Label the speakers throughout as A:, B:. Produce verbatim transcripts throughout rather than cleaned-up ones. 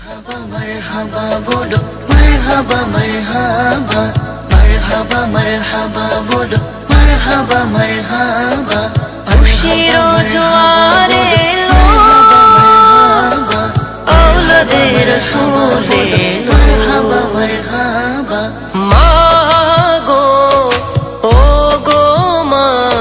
A: मरहबा मरहबा बोलो मरहबा मरहबा मरहबा मरहबा बोलो मरहबा मरहबा खुशिरो जोआरे लो औलादे रसूले मरहबा मरहबा मागो ओ गो मा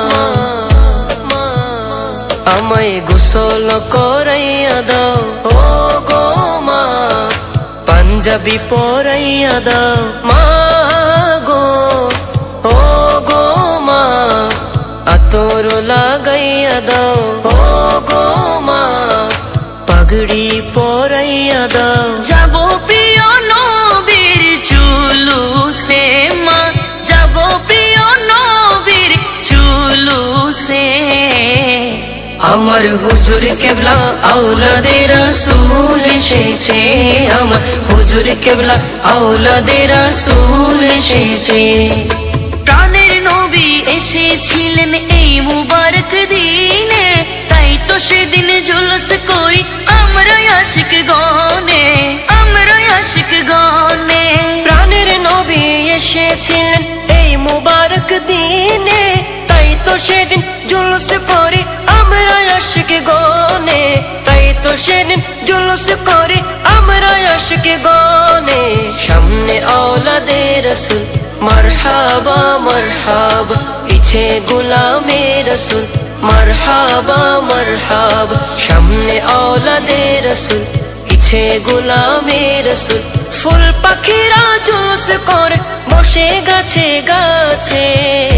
A: আমায় গোসল করাইয়া দাও ও গো মা পাঞ্জাবি পরাইয়া দাও মা গো ও গো মা আতর লাগাইয়া দাও ও গো মা পাগড়ি পরাইয়া দাও যাবো প্রিয় নবীর জুলুসে মা যাবো প্রিয় নবীর জুলুসে আমার হুজুর কেবলা আওলাদে রাসূল এসেছে আমার হুজুর কেবলা আওলাদে রাসূল এসেছে প্রাণের নবী এসেছিলেন এই মুবারক দিনে তাই তো সেদিন জুলুস করি আমরা আশিক গনে আমরা আশিক গনে প্রাণের নবী এসেছিলেন এই মুবারক দিনে তাই তো সেদিন জুলুস করি আমরা আশিক গনে তাই তো সেদিন জুলুস করি আমরা আশিক গনে সামনে আওলাদে রাসূল মারহাবা মারহাবা পিছে গোলামে রাসূল মারহাবা মারহাবা সামনে আওলাদে রাসূল পিছে গোলামে রাসূল ফুল পাখিরা জুলুস করে বসে গাছে গাছে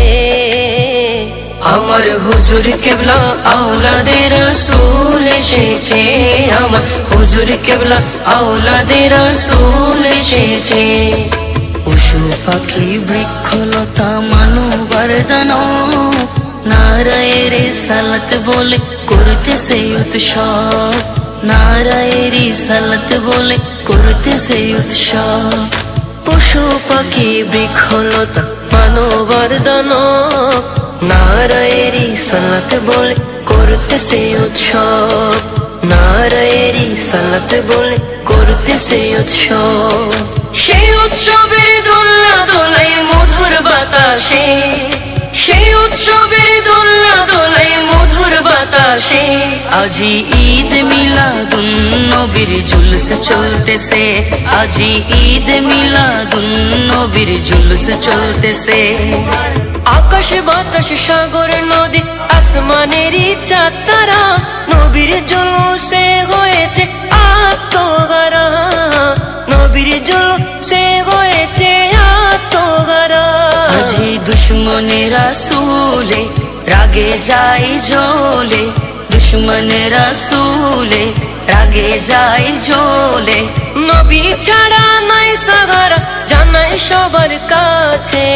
A: আমার হুজুর কেবলা আওলাদে রাসূল এসেছে আমার হুজুর কেবলা আওলাদে রাসূল এসেছে পশু পাখি বৃক্ষলতা মানবার দানব নারায়ে রিসালাত বলে করতেছে উৎসব নারায়ে রিসালাত বলে করতেছে উৎসব পশু পাখি বৃক্ষলতা মানবার দানব নারায়ে রিসালাত বলে করতেছে উৎসব নারায়ে রিসালাত বলে করতেছে উৎসব সেই উৎসবের দোলনা দোলায় মধুর বাতাসে সেই উৎসবের দোলনা দোলায় মধুর বাতাসে আজি ঈদ মিলাদুন নবীর জুলুস চলতেছে আজি ঈদ মিলাদুন নবীর জুলুস চলতেছে আকাশ বাতাস সাগর নদী আসমানেরই চাঁদ তারা নবীর জুলুসে হয়েছে আত্মগারা নবীর জুলুসে হয়েছে আত্মগারা আজি দুশমনের রাসূলে রাগে যায় জ্বলে দুশমনের রাসূলে রাগে যায় জ্বলে নবী ছাড়া নাই সাহারা জানাই সবার কাছে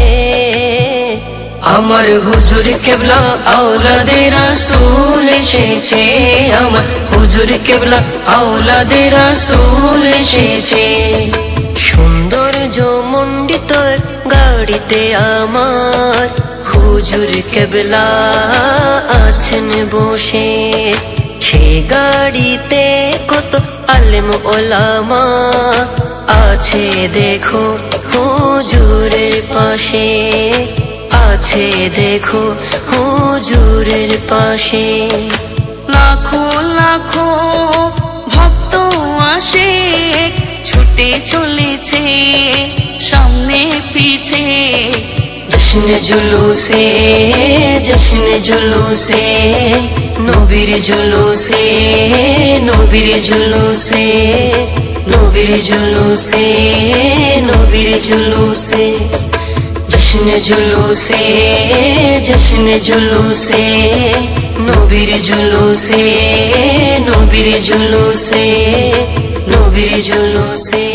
A: আমার হুজুর কেবলা আওলাদে রাসূল এসেছে আমার হুজুর কেবলা আওলাদে রাসূল এসেছে সৌন্দর্য মণ্ডিত গাড়িতে আমার হুজুর কেবলা আছেন বসে সে গাড়িতে কত আলেম ওলামা আছে দেখো হুজুরের পাশে আছে দেখো হুজুরের পাশে লাখো লাখো ভক্ত আসে ছুটে চলেছে সামনে পিছে জশ্নে জুলুসে জশ্নে জুলুসে নবীর জুলুসে নবীর জুলুসে নবীর জুলুসে নবীর জুলুসে জশ্নে জুলুসে জশ্নে জুলুসে নবীর জুলুসে নবীর জুলুসে নবীর জুলুসে